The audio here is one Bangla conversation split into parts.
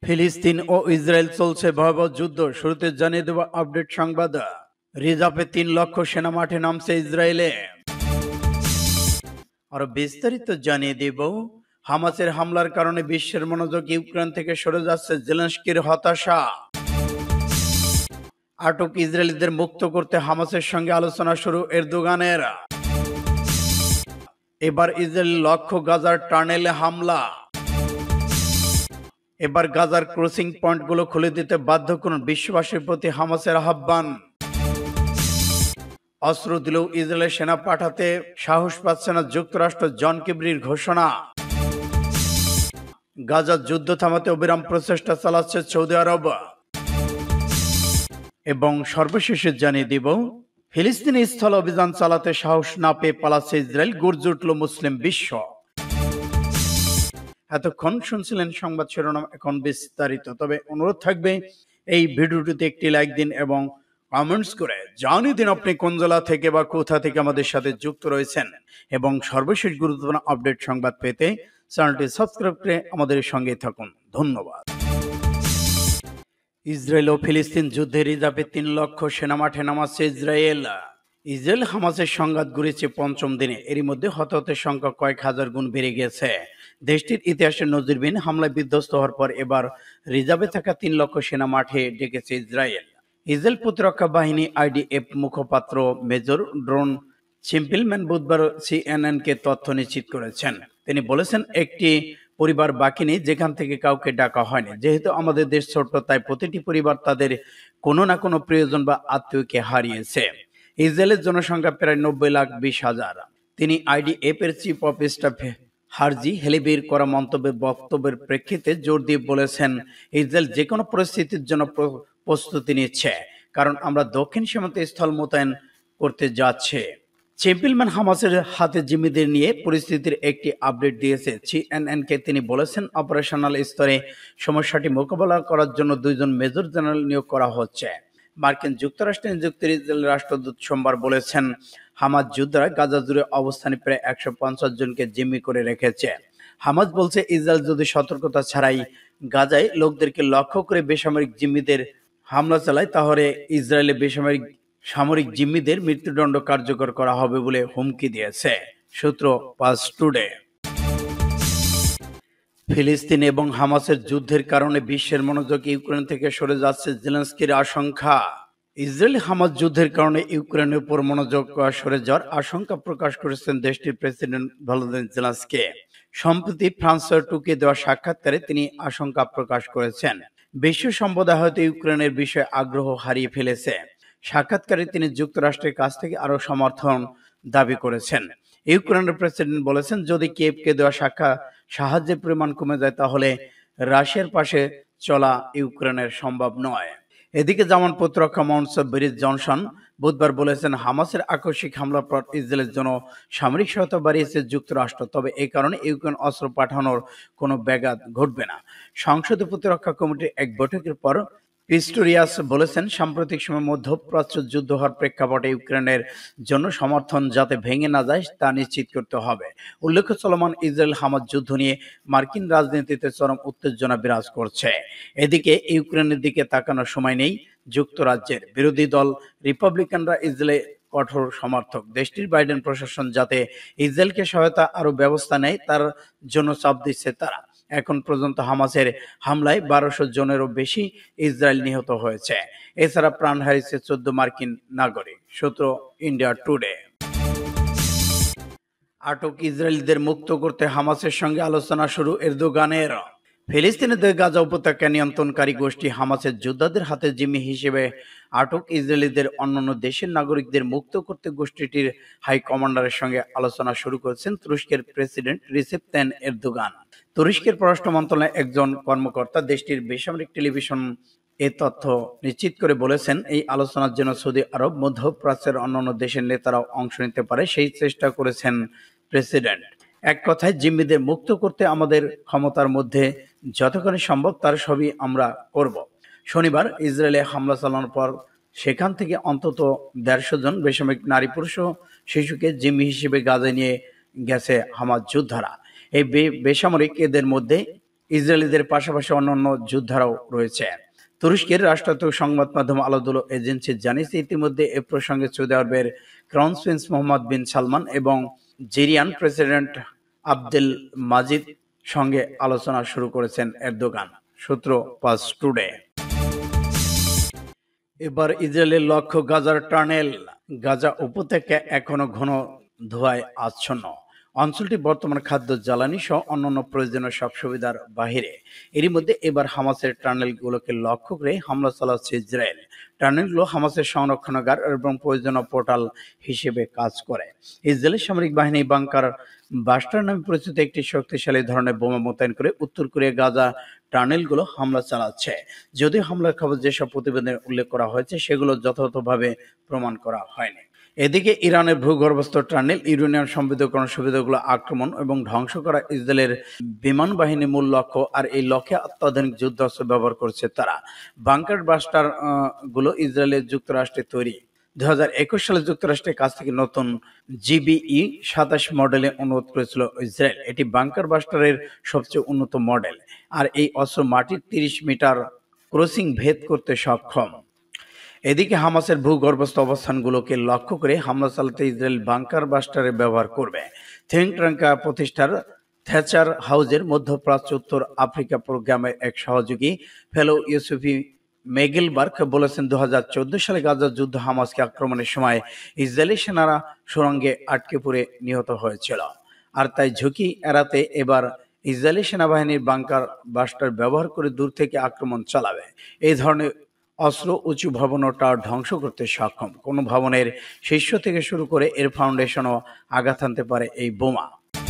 ফিলিস্তিন ও ইসরায়েল চলছে ভয়াবহ যুদ্ধ। শুরুতে জানিয়ে দেব আপডেট সংবাদ। রিজাপে 3 লক্ষ সেনা মাঠে নামছে ইসরায়েলে। আরো বিস্তারিত জানিয়ে দেব। হামাসের হামলার কারণে বিশ্বের মনোযোগ ইউক্রেন থেকে সরে যাচ্ছে, জেলেনস্কির হতাশা। আটক ইসরায়েলিদের মুক্ত করতে হামাসের সঙ্গে আলোচনা শুরু এরদোগানের। এবার ইসরায়েল লক্ষ্য গাজার টানেলে হামলা। এবার গাজার ক্রসিং পয়েন্টগুলো খুলে দিতে বাধ্য করুন, বিশ্ববাসীর প্রতি হামাসের আহ্বান। অস্ত্র দিলেও ইসরায়েলের সেনা পাঠাতে সাহস পাচ্ছে না যুক্তরাষ্ট্র, জন কিবরির ঘোষণা। গাজার যুদ্ধ থামাতে অবিরাম প্রচেষ্টা চালাচ্ছে সৌদি আরব। এবং সর্বশেষে জানিয়ে দিব, ফিলিস্তিনি স্থল অভিযান চালাতে সাহস না পেয়ে পালাচ্ছে ইসরায়েল, গর্জে উঠল মুসলিম বিশ্ব। এতক্ষণ শুনছিলেন সংবাদ শিরোনাম, এখন বিস্তারিত। তবে অনুরোধ থাকবে এই ভিডিওটিতে একটি লাইক দিন এবং কমেন্টস করে জানিয়ে দিন আপনি কোন জেলা থেকে বা কোথা থেকে আমাদের সাথে যুক্ত রয়েছেন। এবং সর্বশেষ গুরুত্বপূর্ণ আপডেট সংবাদ পেতে চ্যানেলটি সাবস্ক্রাইব করে আমাদের সঙ্গে থাকুন। ধন্যবাদ। ইসরায়েল ও ফিলিস্তিন যুদ্ধে রিজাপে 3 লক্ষ সেনা মাঠে নামাচ্ছে ইসরায়েল। ইসরায়েল হামাসের সংঘাত ঘুরেছে 5ম দিনে। এরই মধ্যে হতাহতের সংখ্যা কয়েক হাজার গুণ বেড়ে গেছে। দেশটির ইতিহাসে নজিরবিহীন হামলায় বিধ্বস্ত হওয়ার পর এবার রিজার্ভে থাকা 3 লক্ষ সেনা মাঠে ডেকেছে ইসরায়েল। ইসরায়েল প্রতিরক্ষা বাহিনী আইডিএফ মুখপাত্র মেজর ড্রোন চিম্পলম্যান বুধবার সিএনএনকে তথ্য নিশ্চিত করেছেন। তিনি বলেছেন, একটি পরিবার বাকি নেই যেখান থেকে কাউকে ডাকা হয়নি। যেহেতু আমাদের দেশ ছোট্ট, তাই প্রতিটি পরিবার তাদের কোনো না কোনো প্রিয়জন বা আত্মীয়কে হারিয়েছে। ইসরায়েলের জনসংখ্যা প্রায় 90,20,000। তিনি আইডিএফ এর চিফ অফ স্টাফ হারজি হেলিবির করা বক্তব্যের প্রেক্ষিতে জোর দিয়ে বলেছেন, ইসরায়েল যে কোনো পরিস্থিতির জন্য প্রস্তুতি নিচ্ছে, কারণ আমরা দক্ষিণ সীমান্তে স্থল মোতায়েন করতে যাচ্ছে। চ্যাম্পিয়ন হামাসের হাতে জিম্মিদের নিয়ে পরিস্থিতির একটি আপডেট দিয়েছে সিএনএনকে। তিনি বলেছেন, অপারেশনাল স্তরে সমস্যাটি মোকাবেলা করার জন্য 2 জন মেজর জেনারেল নিয়োগ করা হচ্ছে। মার্কিন যুক্তরাষ্ট্রে নিযুক্ত ইসরায়েলের রাষ্ট্রদূত সোমবার বলেছেন, হামাস যোদ্ধারা গাজা জুড়ে অবস্থানে প্রায় 150 জনকে জিম্মি করে রেখেছে। হামাস বলছে, ইসরায়েল যদি সতর্কতা ছাড়াই গাজায় লোকদেরকে লক্ষ্য করে বেসামরিক জিম্মিদের হামলা চালায়, তাহলে ইসরায়েলে সামরিক জিম্মিদের মৃত্যুদণ্ড কার্যকর করা হবে বলে হুমকি দিয়েছে। সূত্র পাস টুডে। ফিলিস্তিন এবং হামাসের যুদ্ধের কারণে বিশ্বের মনোযোগ ইউক্রেন থেকে সরে যাচ্ছে, জেলেনস্কির আশঙ্কা। ইসরায়েল হামাস যুদ্ধের কারণে ইউক্রেনের উপর মনোযোগ সরে যাওয়ার আশঙ্কা প্রকাশ করেছেন দেশটির প্রেসিডেন্ট ভলোদিমির জেলেনস্কি। সম্প্রতি ফ্রান্সের টুকে দেওয়া সাক্ষাৎকারে তিনি আশঙ্কা প্রকাশ করেছেন, বিশ্ব সম্প্রদায় হয়তো ইউক্রেনের বিষয়ে আগ্রহ হারিয়ে ফেলেছে। সাক্ষাৎকারে তিনি যুক্তরাষ্ট্রের কাছ থেকে আরো সমর্থন দাবি করেছেন। ইউক্রেনের প্রেসিডেন্ট বলেছেন, যদি কিয়েভকে দেওয়া সাহায্যের পরিমাণ কমে যায়, তাহলে রাশিয়ার পাশে চলা ইউক্রেনের সম্ভব নয়। এদিকে জার্মান প্রতিরক্ষা মন্ত্রী বরিস জনসন বুধবার বলেছেন, হামাসের আকস্মিক হামলার পর ইসরায়েলের জন্য সামরিক সহায়তা বাড়িয়েছে যুক্তরাষ্ট্র, তবে এই কারণে ইউক্রেন অস্ত্র পাঠানোর কোনো ব্যাঘাত ঘটবে না। সংসদীয় প্রতিরক্ষা কমিটির এক বৈঠকের পর পিস্টোরিয়াস বলেছেন, সাম্প্রতিক সময়ে মধ্যপ্রাচ্য যুদ্ধ হওয়ার প্রেক্ষাপটে ইউক্রেনের জন্য সমর্থন যাতে ভেঙে না যায় তা নিশ্চিত করতে হবে। উল্লেখ্য, চলমান ইসরায়েল হামাস যুদ্ধ নিয়ে মার্কিন রাজনীতিতে চরম উত্তেজনা বিরাজ করছে। এদিকে ইউক্রেনের দিকে তাকানোর সময় নেই যুক্তরাজ্যের। বিরোধী দল রিপাবলিকানরা ইসরায়েলের কঠোর সমর্থক। দেশটির বাইডেন প্রশাসন যাতে ইসরায়েলকে সহায়তা আরো ব্যবস্থা নেয় তার জন্য চাপ দিচ্ছে তারা। এখন পর্যন্ত হামাসের হামলায় 1200 জনেরও বেশি ইসরায়েল নিহত হয়েছে। এছাড়া প্রাণ হারিয়েছে 14 মার্কিন নাগরিক। সূত্র ইন্ডিয়া টুডে। আটক ইসরায়েলিদের মুক্ত করতে হামাসের সঙ্গে আলোচনা শুরু এরদোগানের। ফিলিস্তিনিদের গাজা উপত্যকা নিয়ন্ত্রণকারী গোষ্ঠী হামাসের যোদ্ধাদের হাতে জিম্মি হিসেবে আটক ইসরায়েলিদের অন্যান্য দেশের নাগরিকদের মুক্ত করতে গোষ্ঠীটির হাই কমান্ডারের সঙ্গে আলোচনা শুরু করেছেন তুরস্কের প্রেসিডেন্ট রিসেপ তাইয়িপ এরদোগান। তুরস্কের পররাষ্ট্র মন্ত্রণালয়ের একজন কর্মকর্তা দেশটির বেসামরিক টেলিভিশন এ তথ্য নিশ্চিত করে বলেছেন, এই আলোচনার জন্য সৌদি আরব, মধ্যপ্রাচ্যের অন্যান্য দেশের নেতারাও অংশ নিতে পারে সেই চেষ্টা করেছেন প্রেসিডেন্ট। এক কথায়, জিম্মিদের মুক্ত করতে আমাদের ক্ষমতার মধ্যে যতখানি সম্ভব তার সবই আমরা করব। শনিবার ইসরায়েলে হামলা চালানোর পর সেখান থেকে অন্তত 150 জন বেসামরিক নারী, পুরুষ ও শিশুকে জিম্মি হিসেবে গাজায় নিয়ে গেছে হামাস যোদ্ধারা। এই বেসামরিক এদের মধ্যে ইসরায়েলিদের পাশাপাশি অন্যান্য যোদ্ধারাও রয়েছে। তুরস্কের রাষ্ট্রায়ত্ত সংবাদ মাধ্যম আলাদুল এজেন্সি জানিয়েছে, ইতিমধ্যে এ প্রসঙ্গে সৌদি আরবের crown prince Mohammed bin Salman এবং জিরিয়ান প্রেসিডেন্ট আব্দেল মাজিদ সঙ্গে আলোচনা শুরু করেছেন এরদোগান। সূত্র পাস টুডে। এবার ইসরায়েলের লক্ষ্য গাজার টানেল। গাজা উপত্যকা এখনো ঘন ধোঁয়ায় আচ্ছন্ন। অঞ্চলটি বর্তমান খাদ্য, জ্বালানি সহ অন্যান্য প্রয়োজনীয় সব সুবিধার বাহিরে। এরই মধ্যে এবার হামাসের টানেলগুলোকে লক্ষ্য করে হামলা চালাচ্ছে ইসরায়েল। টানেলগুলো হামাসের সংরক্ষণাগার এবং প্রয়োজনীয় পোর্টাল হিসেবে কাজ করে। ইসরায়েলের সামরিক বাহিনী বাংকার বাস্টার নামে পরিচিত একটি শক্তিশালী ধরনের বোমা মোতায়েন করে উত্তর কোরিয়া গাজা টানেলগুলো হামলা চালাচ্ছে। যদিও হামলার খবর যেসব প্রতিবেদনে উল্লেখ করা হয়েছে সেগুলো যথাযথভাবে প্রমাণ করা হয়নি। এদিকে ইরানের ভূগর্ভস্থ টানেল, ইউরেনিয়াম সমৃদ্ধকরণ সুবিধাগুলো আক্রমণ এবং ধ্বংস করা ইসরায়েলের বিমান বাহিনীর মূল লক্ষ্য। আর এই লক্ষ্যে অত্যাধুনিক যুদ্ধাস্ত্র ব্যবহার করছে তারা। বাংকার বাস্টার গুলো ইসরায়েলের যুক্তরাষ্ট্রে তৈরি। 2021 সালে যুক্তরাষ্ট্রের কাছ থেকে নতুন জিবিই 27 মডেলে অনুরোধ করেছিল ইসরায়েল। এটি বাংকার বাস্টারের সবচেয়ে উন্নত মডেল। আর এই অস্ত্র মাটির 30 মিটার ক্রসিং ভেদ করতে সক্ষম। এদিকে হামাসের ভূগর্ভস্থ অবস্থানগুলোকে লক্ষ্য করে হামলা চালাতে ইসরায়েল বাংকার বাস্টারের ব্যবহার করবে। থিঙ্ক ট্যাঙ্ক প্রতিষ্ঠার থ্যাচার হাউজের মধ্যপ্রাচ্য উত্তর আফ্রিকা প্রোগ্রামের এক সহযোগী ফেলো ইউসুফি মেগেলবার্গ বলেছেন, 2014 সালে গাজার যুদ্ধ হামাসকে আক্রমণের সময় ইসরায়েলি সেনারা সুড়ঙ্গে আটকে পড়ে নিহত হয়েছিল। আর তাই ঝুঁকি এড়াতে এবার ইসরায়েলি সেনাবাহিনীর বাংকার বাস্টার ব্যবহার করে দূর থেকে আক্রমণ চালাবে। এই ধরনের অস্ত্র উঁচু ভবন ও টাওয়ার ধ্বংস করতে সক্ষম। কোনো ভবনের শীর্ষ থেকে শুরু করে এর ফাউন্ডেশনও আঘাত হানতে পারে এই বোমা।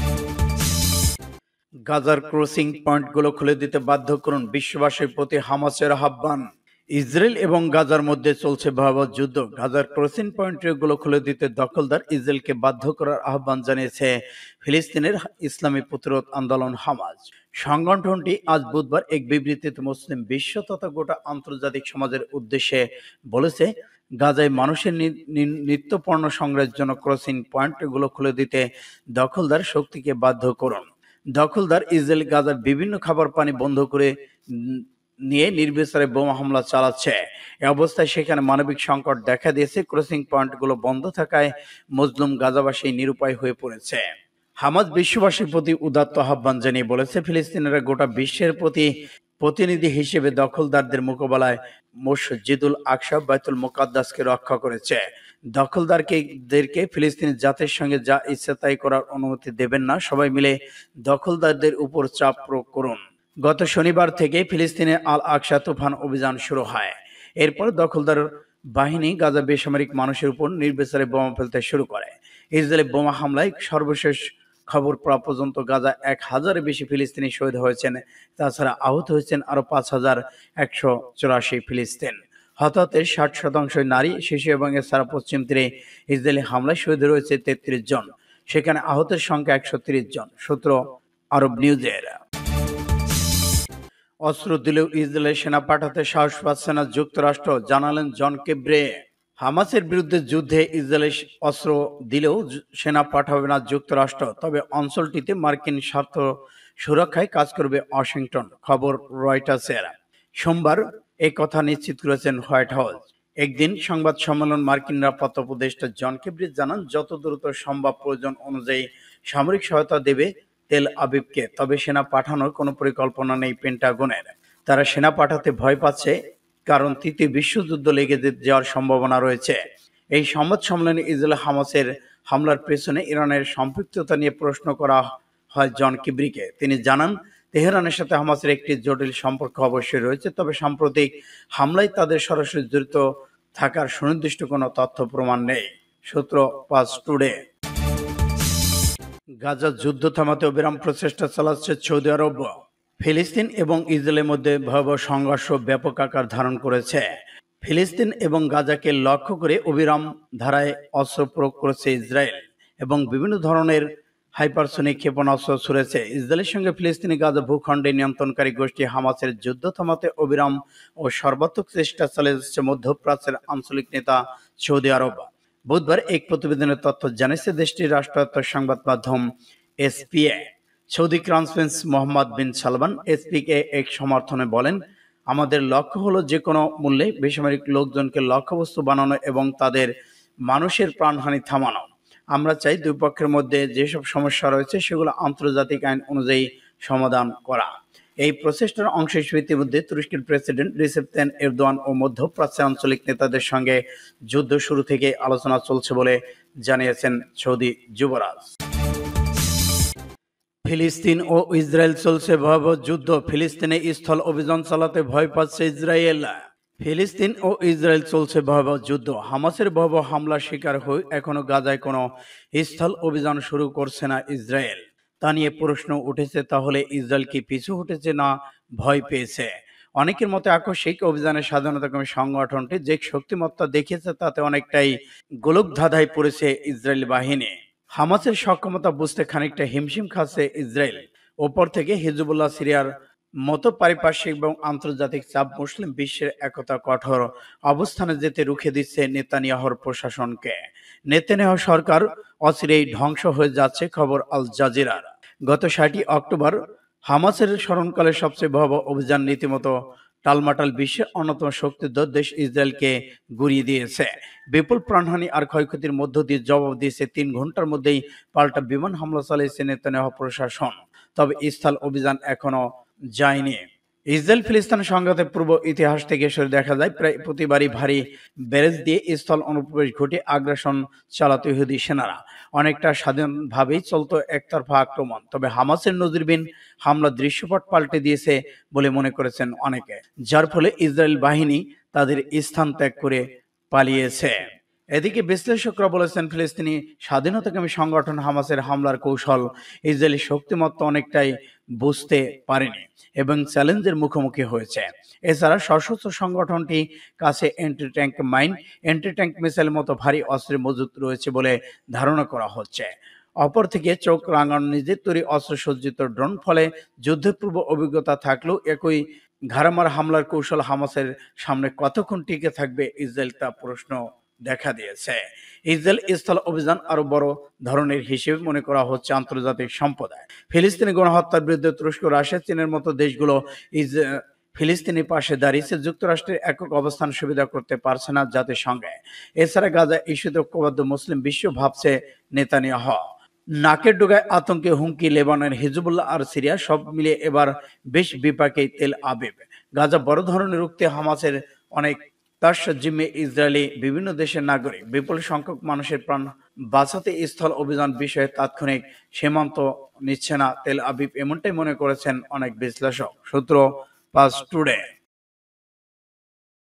গাজার ক্রসিং পয়েন্টগুলো খুলে দিতে বাধ্য করুন, বিশ্ববাসীর প্রতি হামাসের আহ্বান। ইসরায়েল এবং গাজার মধ্যে চলছে ভয়াবহ যুদ্ধ। গাজার ক্রসিং পয়েন্টগুলো খুলে দিতে দখলদার ইসরায়েলকে বাধ্য করার আহ্বান জানিয়েছে ফিলিস্তিনের ইসলামী প্রতিরোধ আন্দোলন হামাস। সংগঠনটি আজ বুধবার এক বিবৃতিতে মুসলিম বিশ্ব তথা গোটা আন্তর্জাতিক সমাজের উদ্দেশ্যে বলেছে, গাজায় মানুষের নিত্য পণ্য সংগ্রহের জন্য ক্রসিং পয়েন্টগুলো খুলে দিতে দখলদার শক্তিকে বাধ্য করুন। দখলদার ইসরায়েল গাজার বিভিন্ন খাবার পানি বন্ধ করে নিয়ে নির্বিচারে বোমা হামলা চালাচ্ছে। এ অবস্থায় সেখানে মানবিক সংকট দেখা দিয়েছে। ক্রসিং পয়েন্টগুলো বন্ধ থাকায় মজলুম গাজাবাসী নিরুপায় হয়ে পড়েছে। হামাস বিশ্ববাসীর প্রতি উদাত্ত আহ্বান জানিয়ে বলেছে, ফিলিস্তিনিরা গোটা বিশ্বের প্রতিনিধি হিসেবে দখলদারদের মোকাবেলায় মসজিদুল আকসা বাইতুল মুকাদ্দাসকে রক্ষা করেছে। দখলদারদেরকে ফিলিস্তিনি জাতির সঙ্গে যা ইচ্ছা তাই করার অনুমতি দেবেন না। সবাই মিলে দখলদারদের উপর চাপ প্রয়োগ করুন। গত শনিবার থেকে ফিলিস্তিনে আল আকসা তুফান অভিযান শুরু হয়। এরপর দখলদার বাহিনী গাজা বেসামরিক মানুষের উপর নির্বিচারে বোমা ফেলতে শুরু করে। ইসরায়েলের বোমা হামলায় সর্বশেষ খবর পাওয়া পর্যন্ত গাজা 1000-এর বেশি ফিলিস্তিনি শহীদ হয়েছেন। তাছাড়া আহত হয়েছেন আরো 5184 ফিলিস্তিন। হতাহতের 60% নারী, শিশু এবং এছাড়া পশ্চিম তীরে ইসরায়েলি হামলায় শহীদ রয়েছে 33 জন। সেখানে আহতের সংখ্যা 130 জন। সূত্র আরব নিউজের। অস্ত্র দিলেও ইসরায়েলের সেনা পাঠাতে সাহস পাচ্ছে না যুক্তরাষ্ট্র, জানালেন জন কেব্রে। হামাসের বিরুদ্ধে যুদ্ধে ইসরায়েলের অস্ত্র দিলেও সেনা পাঠাবে না যুক্তরাষ্ট্র, তবে অঞ্চলটিতে মার্কিন স্বার্থ সুরক্ষায় কাজ করবে ওয়াশিংটন। খবর রয়টার্সের। সোমবার এই কথা নিশ্চিত করেছেন হোয়াইট হাউস। একদিন সংবাদ সম্মেলন মার্কিন নিরাপত্তা উপদেষ্টা জন কেব্রি জানান, যত দ্রুত সম্ভব প্রয়োজন অনুযায়ী সামরিক সহায়তা দেবে তেল আবিবকে, তবে সেনা পাঠানোর কোনো পরিকল্পনা নেই পেন্টাগনের। তারা সেনা পাঠাতে ভয় পাচ্ছে, কারণ তৃতীয় বিশ্বযুদ্ধ লেগে যাওয়ার সম্ভাবনা রয়েছে। এই সংবাদ সম্মেলনে ইসরায়েল হামাসের হামলার পেছনে ইরানের সম্পৃক্ততা নিয়ে প্রশ্ন করা হয় জন কিব্রিকে। তিনি জানান, তেহরানের সাথে হামাসের একটি জটিল সম্পর্ক অবশ্যই রয়েছে, তবে সাম্প্রতিক হামলায় তাদের সরাসরি জড়িত থাকার সুনির্দিষ্ট কোনো তথ্য প্রমাণ নেই। সূত্র পাস টুডে। গাজার যুদ্ধ থামাতে অবিরাম প্রচেষ্টা চালাচ্ছে সৌদি আরব। ফিলিস্তিন এবং ইসরায়েলের মধ্যে ভয়াবহ সংঘর্ষ ব্যাপক আকার ধারণ করেছে। ফিলিস্তিন এবং গাজাকে লক্ষ্য করে অবিরাম ধারায় অস্ত্র প্রয়োগ করেছে ইসরায়েল এবং বিভিন্ন ধরনের হাইপারসোনিক ক্ষেপণাস্ত্র ছুড়েছে। ইসরায়েলের সঙ্গে ফিলিস্তিনি গাজা ভূখণ্ডে নিয়ন্ত্রণকারী গোষ্ঠী হামাসের যুদ্ধ থামাতে অবিরাম ও সর্বাত্মক চেষ্টা চালিয়ে যাচ্ছে মধ্যপ্রাচ্যের আঞ্চলিক নেতা সৌদি আরব। বুধবার এক প্রতিবেদনের তথ্য জানিয়েছে দেশটির রাষ্ট্রায়ত্ত সংবাদ মাধ্যম SPA. Saudi crown prince Mohammed bin Salman এসপিকে এক সমর্থনে বলেন, আমাদের লক্ষ্য হলো যে কোনো মূল্যে বেসামরিক লোকজনকে লক্ষ্যবস্তু বানানো এবং তাদের মানুষের প্রাণহানি থামানো। আমরা চাই দুই পক্ষের মধ্যে যেসব সমস্যা রয়েছে সেগুলো আন্তর্জাতিক আইন অনুযায়ী সমাধান করা। এই প্রচেষ্টার অংশ হিসেবে ইতিমধ্যে তুরস্কের প্রেসিডেন্ট রিসেপ তাইয়িপ এরদোয়ান ও মধ্যপ্রাচ্যের আঞ্চলিক নেতাদের সঙ্গে যুদ্ধ শুরু থেকে আলোচনা চলছে বলে জানিয়েছেন সৌদি যুবরাজ। ফিলিস্তিন ও ইসরায়েল চলছে ভয়াবহ যুদ্ধ, ফিলিস্তিনে স্থল অভিযান চালাতে ভয় পাচ্ছে ইসরায়েল। ফিলিস্তিন ও ইসরায়েল চলছে ভয়াবহ যুদ্ধ, হামাসের ভয়াবহ হামলার শিকার হয়ে এখনো গাজায় কোনো স্থল অভিযান শুরু করছে না ইসরায়েল। তা নিয়ে প্রশ্ন উঠেছে, তাহলে ইসরায়েল কি পিছু হটেছে না ভয় পেয়েছে? অনেকের মতে আকস্মিক অভিযানের স্বাধীনতাকামী সংগঠনটি যে শক্তিমত্তা দেখিয়েছে তাতে অনেকটাই গোলকধাঁধায় পড়েছে ইসরায়েল বাহিনী। হামাসের সক্ষমতা বুঝতে খানিকটা হিমশিম খাচ্ছে ইসরায়েল। ওপর থেকে হিজবুল্লাহ, সিরিয়ার মতো পারিপার্শ্বিক এবং আন্তর্জাতিক চাপ মুসলিম বিশ্বের একতা কঠোর অবস্থানে যেতে রুখে দিচ্ছে নেতানিয়াহুর প্রশাসনকে। নেতানিয়াহু সরকার অচিরেই ধ্বংস হয়ে যাচ্ছে, খবর আল জাজিরার। গত ৬০ অক্টোবর হামাসের স্মরণকালে সবচেয়ে ভয়াবহ অভিযান রীতিমতো টালমাটাল বিশ্বের অন্যতম শক্তিধর দেশ ইসরায়েলকে গুড়িয়ে দিয়েছে। বিপুল প্রাণহানি আর ক্ষয়ক্ষতির মধ্য দিয়ে জবাব দিয়েছে। ৩ ঘন্টার মধ্যেই পাল্টা বিমান হামলা চালিয়েছে নেতানিয়াহু প্রশাসন। তবে স্থল অভিযান এখনো যায়নি। ইসরায়েল ফিলিস্তিন সংঘাতের পূর্ব ইতিহাস থেকে সরে দেখা যায় প্রায় প্রতিবারই ভারী ব্যারেজ দিয়ে স্থল অনুপ্রবেশ ঘটে আগ্রাসন চালাতো ইহুদি সেনারা। অনেকটা স্বাধীনভাবেই চলতো একতরফা আক্রমণ। তবে হামাসের নজিরবিহীন হামলা দৃশ্যপট পাল্টে দিয়েছে বলে মনে করেছেন অনেকে, যার ফলে ইসরায়েল বাহিনী তাদের স্থান ত্যাগ করে পালিয়েছে। এদিকে বিশ্লেষকরা বলেছেন, ফিলিস্তিনি স্বাধীনতাকামী সংগঠন হামাসের হামলার কৌশল ইসরায়েলি শক্তিমত্তা অনেকটাই বুঝতে পারেনি এবং চ্যালেঞ্জের মুখোমুখি হয়েছে। এছাড়া সশস্ত্র সংগঠনটি কাছে anti tank mine, anti tank missile মতো ভারী অস্ত্রের মজুত রয়েছে বলে ধারণা করা হচ্ছে। অপর থেকে চোখ রাঙানো নিজের তৈরি অস্ত্রসজ্জিত ড্রোন, ফলে যুদ্ধের পূর্ব অভিজ্ঞতা থাকলেও একই ঘাড়ামার হামলার কৌশল হামাসের সামনে কতক্ষণ টিকে থাকবে ইসরায়েল, তা প্রশ্ন দেখা দিয়েছে। ইসরায়েল স্থল অভিযান আরো বড় ধরনের হিসেবে মনে করা হচ্ছে আন্তর্জাতিক সম্প্রদায়। ফিলিস্তিনি গণহত্যার বিরুদ্ধে তুরস্ক, রাশিয়া, চীনের মতো দেশগুলো ফিলিস্তিনের পাশে দাঁড়িয়েছে। যুক্তরাষ্ট্রের একক অবস্থান সুবিধা করতে পারছে না জাতিসংঘে। এছাড়া গাজা ইস্যুতে ঐক্যবদ্ধ মুসলিম বিশ্ব ভাবছে নেতানিয়াহু। নাকের ডোগায় আতঙ্কে হুমকি লেবাননের হিজবুল্লাহ আর সিরিয়া, সব মিলিয়ে এবার বেশ বিপাকে তেল আবিব। গাজা বড় ধরনের রুখতে হামাসের অনেক তার জিম্মে ইসরায়েলি বিভিন্ন দেশের নাগরিক। বিপুল সংখ্যক মানুষের প্রাণ বাঁচাতে স্থল অভিযান বিষয়ে তাৎক্ষণিক সীমান্ত নিচ্ছে না তেল আবিব, এমনটাই মনে করেছেন অনেক বিশ্লেষক। সূত্র পাস টুডে।